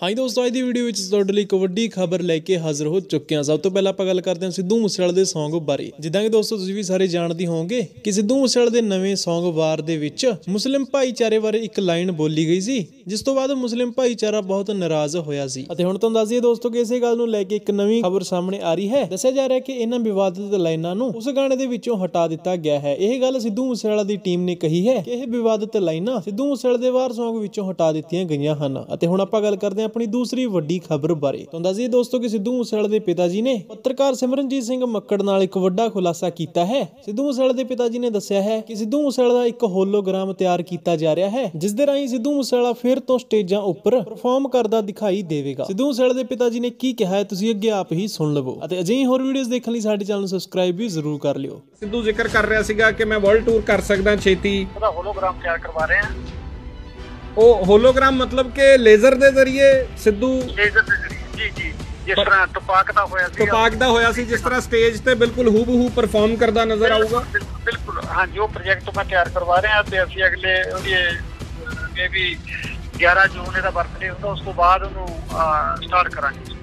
हाँ जी दोस्तों, आज की वीडियो में ਤੁਹਾਡੇ ਲਈ ਇੱਕ ਵੱਡੀ ਖਬਰ ਲੈ ਕੇ ਹਾਜ਼ਰ ਹੋ ਚੁੱਕੇ ਹਾਂ। ਸਭ ਤੋਂ ਪਹਿਲਾਂ ਆਪਾਂ ਗੱਲ ਕਰਦੇ ਹਾਂ ਸਿੱਧੂ ਮੂਸੇਵਾਲੇ ਦੇ Song ਬਾਰੇ। ਜਿੱਦਾਂ ਕਿ ਦੋਸਤੋ ਤੁਸੀਂ ਵੀ ਸਾਰੇ ਜਾਣਦੇ ਹੋਵੋਗੇ ਕਿ ਸਿੱਧੂ ਮੂਸੇਵਾਲੇ ਦੇ ਨਵੇਂ Song ਵਾਰ ਦੇ ਵਿੱਚ ਮੁਸਲਿਮ ਭਾਈਚਾਰੇ ਬਾਰੇ ਇੱਕ ਲਾਈਨ ਬੋਲੀ ਗਈ ਸੀ, ਜਿਸ ਤੋਂ ਬਾਅਦ ਮੁਸਲਿਮ ਭਾਈਚਾਰਾ ਬਹੁਤ ਨਾਰਾਜ਼ ਹੋਇਆ ਸੀ। ਅਤੇ ਹੁਣ ਤੁਹਾਨੂੰ ਦੱਸ ਦਈਏ ਦੋਸਤੋ ਕਿ ਇਸੇ ਗੱਲ ਨੂੰ ਲੈ ਕੇ ਇੱਕ ਨਵੀਂ ਖਬਰ ਸਾਹਮਣੇ ਆ ਰਹੀ ਹੈ। ਦੱਸਿਆ ਜਾ ਰਿਹਾ ਕਿ ਇਹਨਾਂ ਵਿਵਾਦਿਤ ਲਾਈਨਾਂ ਨੂੰ ਉਸ ਗਾਣੇ ਦੇ ਵਿੱਚੋਂ ਹਟਾ ਦਿੱਤਾ ਗਿਆ ਹੈ। ਇਹ ਗੱਲ ਸਿੱਧੂ ਮੂਸੇਵਾਲਾ ਦੀ ਟੀਮ ਨੇ ਕਹੀ ਹੈ ਕਿ ਇਹ ਵਿਵਾਦਿਤ ਲਾਈਨਾਂ ਸਿੱਧੂ ਮੂਸੇਵਾਲੇ ਦੇ ਵਾਰ Song ਵਿੱਚੋਂ ਹਟਾ ਦਿੱਤੀਆਂ ਗਈਆਂ ਹਨ। ਅਤੇ ਹੁਣ ਆਪਾਂ ਗੱਲ ਕਰਦੇ ਹਾਂ ਆਪਣੀ ਦੂਸਰੀ ਵੱਡੀ ਖਬਰ ਬਾਰੇ। ਤੁਹਾਨੂੰ ਦੱਸ ਦਈਏ ਦੋਸਤੋ ਕਿ ਸਿੱਧੂ ਮੂਸੇਵਾਲੇ ਦੇ ਪਿਤਾ ਜੀ ਨੇ ਪੱਤਰਕਾਰ ਸਿਮਰਨਜੀਤ ਸਿੰਘ ਮੱਕੜ ਨਾਲ ਇੱਕ ਵੱਡਾ ਖੁਲਾਸਾ ਕੀਤਾ ਹੈ। ਸਿੱਧੂ ਮੂਸੇਵਾਲੇ ਦੇ ਪਿਤਾ ਜੀ ਨੇ ਦੱਸਿਆ ਹੈ ਕਿ ਸਿੱਧੂ ਮੂਸੇਵਾਲੇ ਦਾ ਇੱਕ ਹੋਲੋਗ੍ਰਾਮ ਤਿਆਰ ਕੀਤਾ ਜਾ ਰਿਹਾ ਹੈ, ਜਿਸ ਦੇ ਰਾਹੀਂ ਸਿੱਧੂ ਮੂਸੇਵਾਲਾ ਫਿਰ ਤੋਂ ਸਟੇਜਾਂ ਉੱਪਰ ਪਰਫਾਰਮ ਕਰਦਾ ਦਿਖਾਈ ਦੇਵੇਗਾ। ਸਿੱਧੂ ਮੂਸੇਵਾਲੇ ਦੇ ਪਿਤਾ ਜੀ ਨੇ ਕੀ ਕਿਹਾ ਹੈ ਤੁਸੀਂ ਅੱਗੇ ਆਪ ਹੀ ਸੁਣ ਲਵੋ, ਅਤੇ ਅਜਿਹੀ ਹੋਰ ਵੀਡੀਓਜ਼ ਦੇਖਣ ਲਈ ਸਾਡੇ ਚੈਨਲ ਨੂੰ ਸਬਸਕ੍ਰਾਈਬ ਵੀ ਜ਼ਰੂਰ ਕਰ ਲਿਓ। ਸਿੱਧੂ ਜ਼ਿਕਰ ਕਰ ਰਿਹਾ ਸੀਗਾ ਕਿ ਮੈਂ ਵਰਲਡ ਟੂਰ ਕਰ ਸਕਦਾ ਛੇਤੀ। ਉਹਦਾ ਹੋਲੋਗ੍ਰਾਮ ਤਿਆਰ ਕਰਵਾ ਰਹੇ ਹਾਂ। ਉਹ ਹੋਲੋਗ੍ਰਾਮ ਮਤਲਬ ਕਿ ਲੇਜ਼ਰ ਦੇ ਜ਼ਰੀਏ ਸਿੱਧੂ ਲੇਜ਼ਰ ਦੇ ਜ਼ਰੀਏ ਜੀ ਜਿਸ ਤਰ੍ਹਾਂ ਤੁਪਾਕ ਦਾ ਹੋਇਆ ਸੀ ਜਿਸ ਤਰ੍ਹਾਂ ਸਟੇਜ ਤੇ ਬਿਲਕੁਲ ਹੂਬਹੂ ਪਰਫਾਰਮ ਕਰਦਾ ਨਜ਼ਰ ਆਊਗਾ। ਬਿਲਕੁਲ ਹਾਂਜੀ, ਉਹ ਪ੍ਰੋਜੈਕਟ ਮੈਂ ਤਿਆਰ ਕਰਵਾ ਰਿਹਾ ਤੇ ਅਸੀਂ ਅਗਲੇ ਇਹ ਵੀ 11 ਜੂਨ ਇਹਦਾ ਬਰਥਡੇ ਹੁੰਦਾ, ਉਸ ਤੋਂ ਬਾਅਦ ਉਹਨੂੰ ਸਟਾਰਟ ਕਰਾਂਗੇ।